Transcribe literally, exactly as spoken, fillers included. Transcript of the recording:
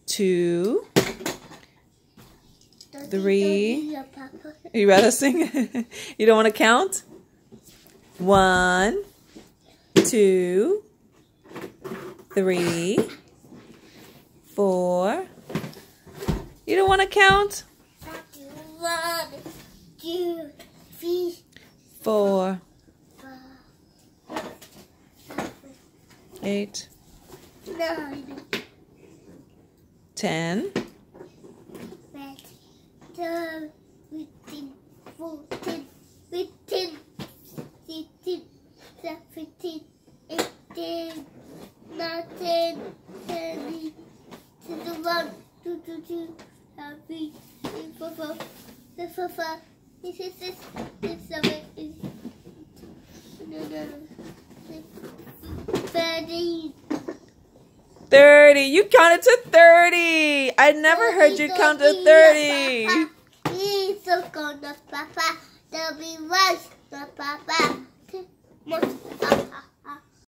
two, three. You rather sing? You don't want to count? One, two, three, four. You don't want to count? One, two, three, four, five, eight, nine, ten, twelve, thirteen, fourteen, fifteen, sixteen, seventeen, eighteen, nineteen, twenty, twenty-one, twenty-two, twenty-three, twenty-four, twenty-five, twenty-six, twenty-seven, thirty. thirty. You counted to thirty. I never heard you count to thirty. He's so gonna papa. There'll be rice, papa.